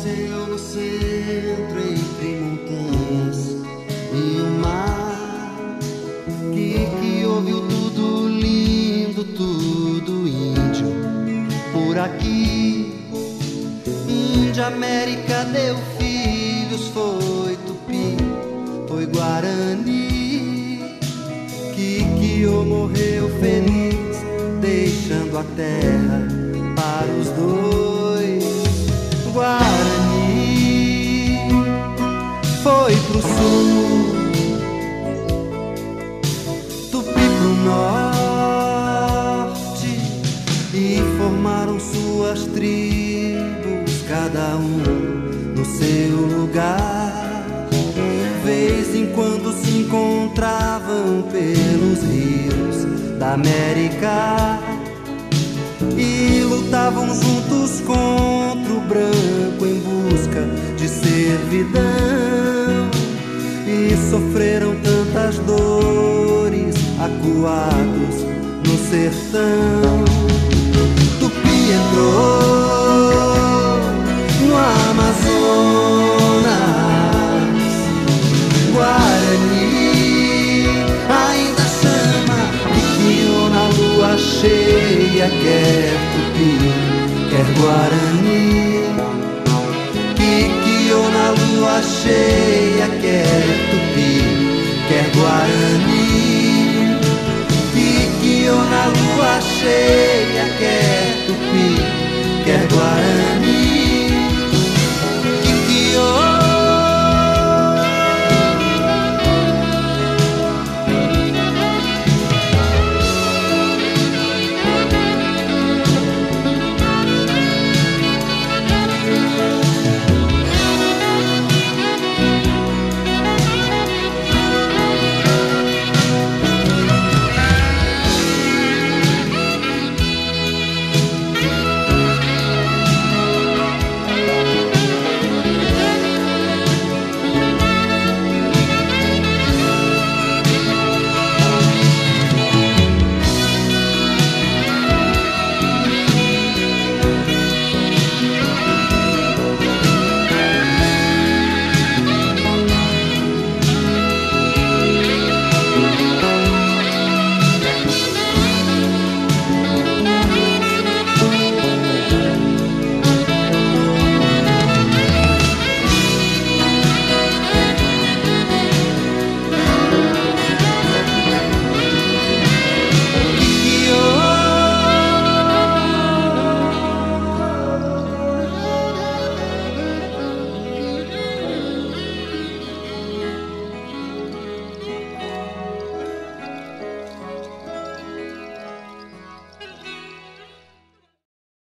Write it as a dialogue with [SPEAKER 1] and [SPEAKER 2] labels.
[SPEAKER 1] nasceu no centro entre montanhas e o mar, que ouviu tudo lindo, tudo índio. Por aqui, Índia, América deu filhos, foi Tupi, foi Guarani. Que morreu feliz, deixando a terra para os dois. Guarani foi pro sul, Tupi pro norte, e formaram suas tribos, cada um no seu lugar. Vez em quando se encontravam pelos rios da América e lutavam juntos contra o branco em busca de servidão. E sofreram tantas dores acuados no sertão. Tupi entrou no Amazonas, Guarani ainda chama, e guiou na lua cheia, quer Tupi, quer Guarani. Que guiou na lua cheia, quer Tupi, quer Guarani. Que guiou na lua cheia, quer